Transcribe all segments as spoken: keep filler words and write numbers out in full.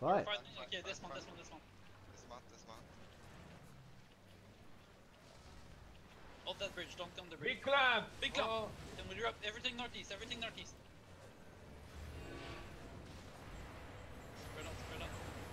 What? Finally, okay, this one, this one, this one. Dismount, dismount. Hold that bridge, don't come the bridge. Big clamp! Big clamp! Oh. Then we drop everything northeast, everything northeast. Spread out, spread out.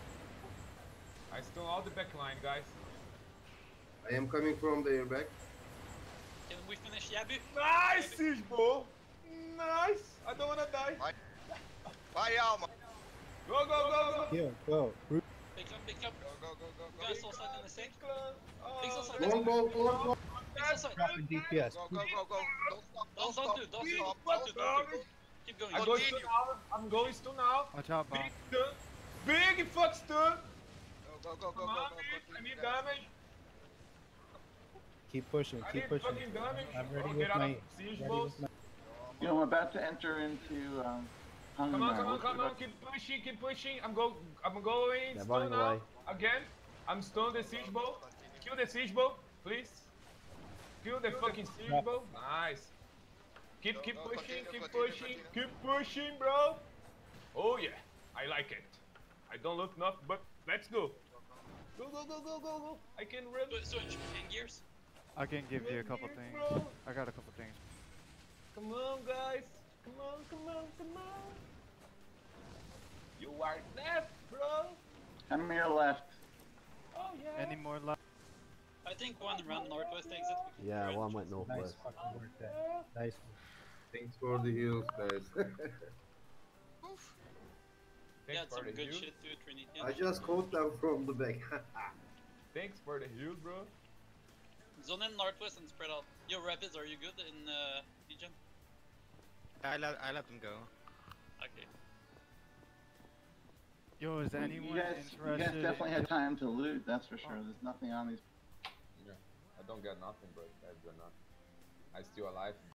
I stole all the back line, guys. I am coming from the airbag. Can we finish Yabu? Nice, Siege Ball! Nice! I don't wanna die. Vai. Vai, Alma! Go, go, go, go! Here, go. Big clamp, big clamp. Go, go, go, go, go. Guys, all side in the same. Big clamp. Oh, Big side, let's Long go. ball, long ball. Big side. Dropping D P S. Go, go, go, go. Don't stop, Don't, don't don't stop. do, don't Don't stop, stop, don't do, don't do. Keep going. I'm going stun now. I'm going stun now. Watch out, Big Bob. stun. Big fuck stun. Go, go, go, go, Come go, on, go. big. I Continue, need guys. damage. Keep pushing, I keep need pushing. fucking damage. I'm ready Oh, with get out my. of siege Ready balls. with my. You know, I'm about to enter into um, Come Hunger on, come on, Mode. come on, keep pushing, keep pushing. I'm go, I'm going They're stun running now. away. Again, I'm stun the siege ball. Kill the siege ball, please. Kill the fucking siege Drop. ball. Nice. Keep, Go, keep go, pushing, continue, keep continue, pushing, continue. keep pushing, bro. Oh yeah, I like it. I don't look enough, but let's go. Go, go, go, go, go, go. I can run. So, so in gears. I can give you a couple Here, things. bro. I got a couple things. Come on, guys. Come on, come on, come on. You are left, bro. I'm here left. Oh yeah. Any more left? I think one run northwest exit. We can Yeah, try one and went just- northwest. Oh, Nice fucking work there. Nice one. Thanks for the heals, guys. They Thanks had for some the good heal. shit too, Trinity. I just caught them from the back. Thanks for the heal, bro. Zone in northwest and spread out. Yo, Rapids, are you good in uh, Legion? I let I let them go. Okay. Yo, is You anyone guys, you interested? guys definitely had time to loot, that's for sure. There's nothing on these. Yeah, I don't get nothing, bro. That's enough. I still alive.